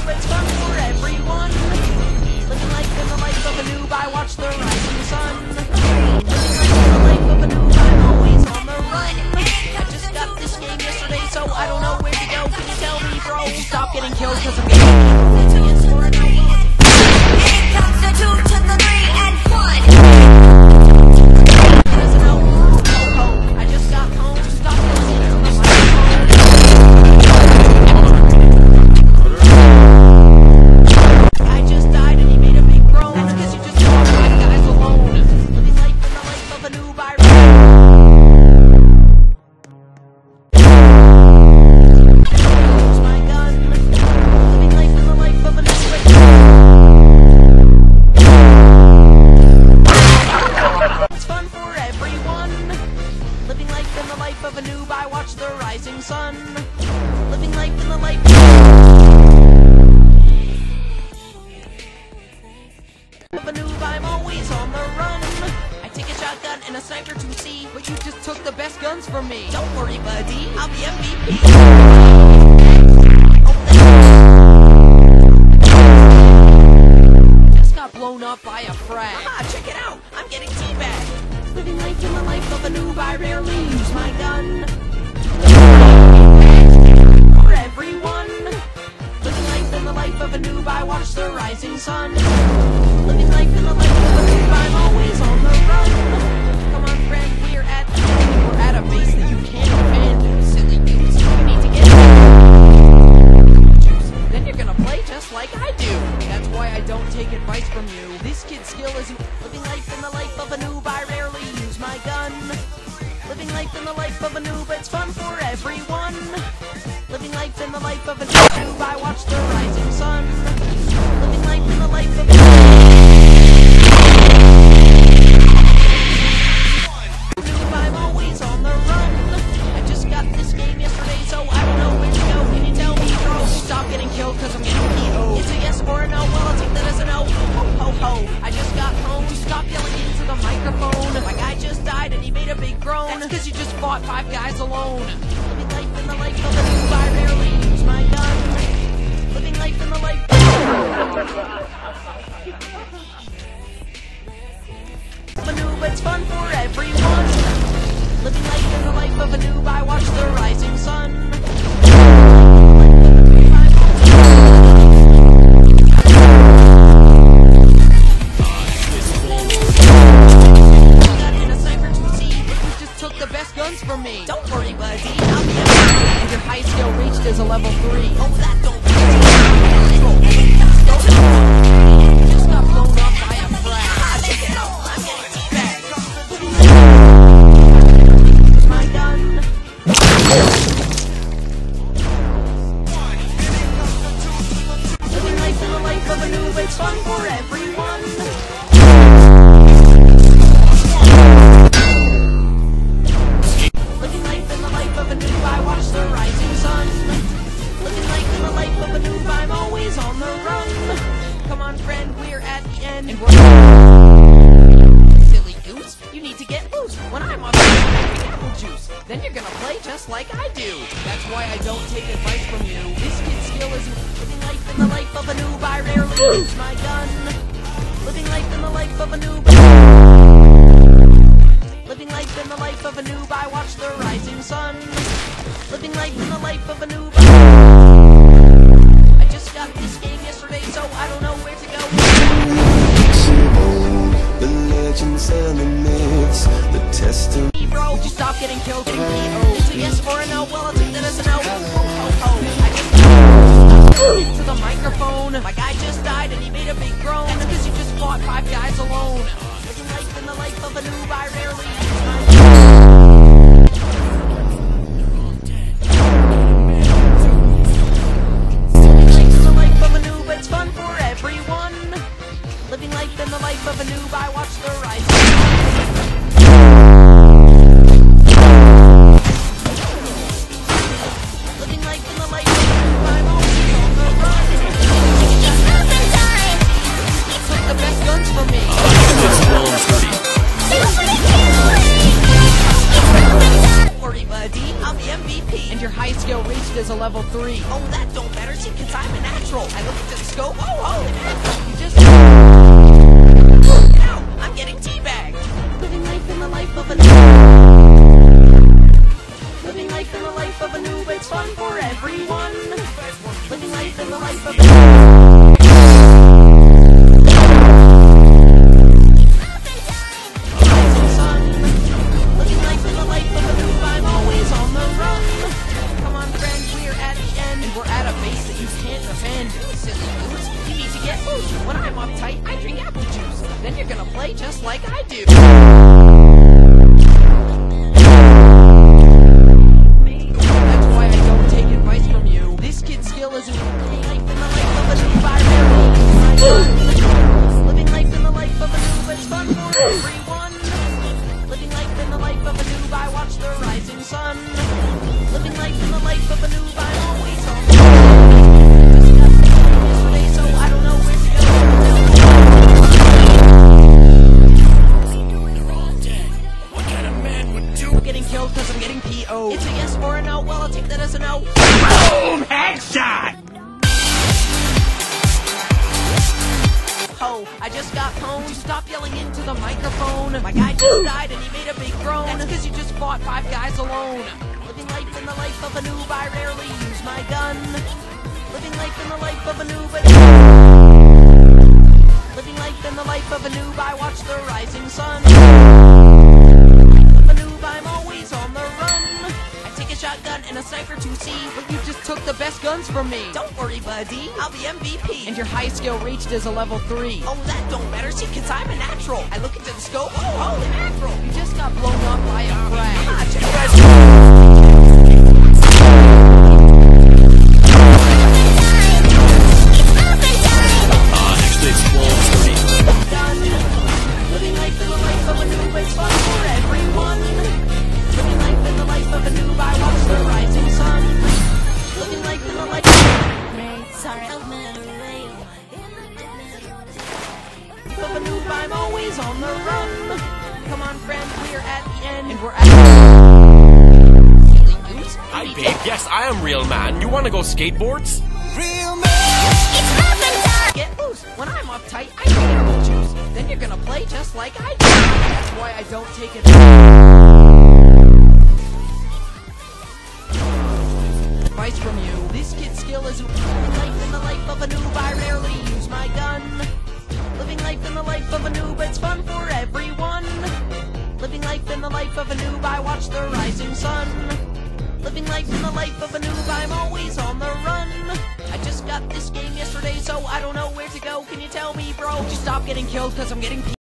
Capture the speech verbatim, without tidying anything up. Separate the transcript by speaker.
Speaker 1: noob, it's fun for everyone. Living life in the life of a noob, I watch the rising sun. Living life in the life of a noob, I'm always on the run. I just got this game yesterday, so I don't know where to go. Can you tell me, bro? Stop getting killed, cause I'm getting killed. It's for an hour.
Speaker 2: Here comes the two to the three and one.
Speaker 1: There's an hour. Oh, oh, I just got home. Stop listening to the I just died and he made a big groan. That's cause you just saw five guys alone. Living life in the life of a noob, I use my gun. Living life in the life of a noob. It's fun for everyone. Living life in the life of a noob, I watch the rising sun. Living life in the life of a noob, I'm always on the run. I take a shotgun and a sniper to see, but you just took the best guns from me. Don't worry, buddy, I'll be M V P. Just got blown up by a frag. Ah, check it out, I'm getting teabagged. Living life in the life of a noob, I rarely use my gun. For everyone. Living life in the life of a noob, I watch the rising sun. Living life in the life of a noob, I'm always on the run. Come on, friend, we're at we're at a base that you can't defend. Silly goose, you need to get juice. Then you're gonna play just like I do. That's why I don't take advice from you. This kid's skill isn't living life in the life of a noob. I rarely use my gun. Living life in the life of a noob, it's fun for everyone. Living life in the life of a noob, I watch the rising sun. Living life in the life of a noob, I'm always on the run. I just got this game yesterday, so I don't know where to go. Can you tell me, bro? Stop getting killed, cause I'm getting P O'd. It's a yes or a no, well I'll take that as a no. Ho ho ho, I just got home. Stop yelling into the microphone. My guy just died and he made a big groan. That's cause you just fought five guys alone. Living life in the life of a noob, I rarely use my gun. Living life in the life of a noob, it's fun for everyone. Living life in the life of a noob, I watch the rising sun. Guns from me. Don't worry, buddy, I'll be a and your high skill reached is a level three. Oh, that don't just got blown up by a frag. Ah, check it out, I'm getting teabagged. My gun. Living life in the life of a noob, it's fun for everyone. Of a noob, I watch the rising sun. Living life in the life of a noob, I'm always on the run. Come on, friend, we're at the end, and we're silly goose. You need to get loose. When I'm on the apple juice, then you're gonna play just like I do. That's why I don't take advice from you. This kid's skill is living life in the life of a noob. I rarely use my gun. Living life in the life of a noob. Living life in the life of a noob, I watch the rising sun. Living life in the life of a noob. I just got this game yesterday, so I don't know where to go.
Speaker 3: The legends and the myths, the testimony.
Speaker 1: Hey, bro, would you stop getting killed, getting P O'd? It's a yes or a no, well I'll take that as a no. Oh, oh, oh, I just got into the microphone. My guy just died and he made a big groan. That's cause you just fought five guys alone. Living life in the life of a noob, I rarely use my living life in the life of a noob, it's fun for everyone. Living life in the life of a noob, I watch the rising sun. Living life in the life of a noob, I'm always on the run. Took the best guns from me.
Speaker 2: Super
Speaker 1: highest skill reached is a level three.
Speaker 4: Oh, that don't matter, see, cause I'm a natural. I look into the scope, oh, holy mackerel.
Speaker 1: You just
Speaker 4: Ow, I'm getting teabagged.
Speaker 1: living life in the life of a living life in the life of a noob. It's fun for everyone. Living life in the life of a rising sun. Living life in the life of a noob. I'm always on the run. Come on, friends, we're at the end, and we're at a base that you can't defend. Silly goose, you need to get loose. When I'm uptight, I drink apple juice. Then you're gonna play just like I do. That's why I don't take advice from you. This kid's skill is living life in the life of a noob. I rarely use my gun. Living life in the life of a noob. It's fun for everyone. Living life in the life of a noob. I watch the rising sun. Living life in the life of a noob. I'm always on the run. Yesterday, so I don't know where to go.
Speaker 5: What kind of man would do?
Speaker 1: Getting killed because I'm getting P O. It's a yes or a no. Well, I'll take that as a no.
Speaker 5: Boom! Headshot!
Speaker 1: Ho, I just got pwned. You stop yelling into the microphone. My guy just died and he made a big groan. That's because you just fought five guys alone. Living life in the life of a noob. I rarely use my gun. Living life in the life of a noob. Living life in the life of a noob. I watch the rising sun. A noob, I'm always on the run. I take a shotgun and a sniper to see, but you just took the best guns from me.
Speaker 4: Don't worry, buddy, I'll be M V P.
Speaker 1: And your highest skill reached is a level three.
Speaker 4: Oh, that don't matter, see, cause I'm a natural. I look into the scope, oh, holy mackerel.
Speaker 1: You just got blown up by a frag.
Speaker 4: Ah, check it out.
Speaker 5: Honestly, explodes.
Speaker 1: Done. Living life in the life of a noob. It's fun for everyone. Living life in the life of a noob. I watch the rising sun. Living life in the life of a noob. I'm always on the run. Come on, friends, we're at the end, and we're at
Speaker 4: Silly goose.
Speaker 5: Hi, babe. Yes, I am real man. You wanna go skateboards?
Speaker 3: Real man.
Speaker 1: get loose. When I'm uptight, I drink apple juice. Then you're gonna play just like I do. That's why I don't take it. Advice from you. This kid's skill is living life in the life of a noob. I rarely use my gun. Living life in the life of a noob. It's fun for everyone. Living life in the life of a noob. I watch the rising sun. Living life in the life of a noob. I'm always on the run. I just got this game yesterday, so I don't know where to go. Can you tell me, bro? Would you stop getting killed because I'm getting